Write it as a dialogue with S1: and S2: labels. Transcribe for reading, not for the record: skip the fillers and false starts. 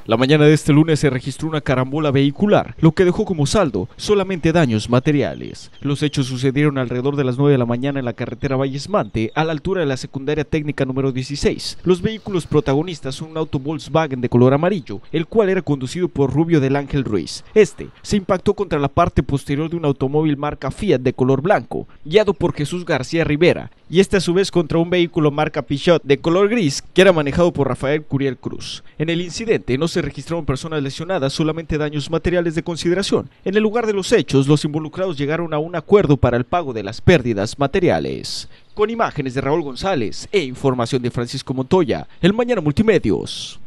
S1: La mañana de este lunes se registró una carambola vehicular, lo que dejó como saldo solamente daños materiales. Los hechos sucedieron alrededor de las 9 de la mañana en la carretera Valles-Mante, a la altura de la secundaria técnica número 16. Los vehículos protagonistas son un auto Volkswagen de color amarillo, el cual era conducido por Rubio del Ángel Ruiz. Este se impactó contra la parte posterior de un automóvil marca Fiat de color blanco, guiado por Jesús García Rivera, y este a su vez contra un vehículo marca Peugeot de color gris, que era manejado por Rafael Curiel Cruz. En el incidente no se registraron personas lesionadas, solamente daños materiales de consideración. En el lugar de los hechos, los involucrados llegaron a un acuerdo para el pago de las pérdidas materiales. Con imágenes de Raúl González e información de Francisco Montoya, El Mañana Multimedios.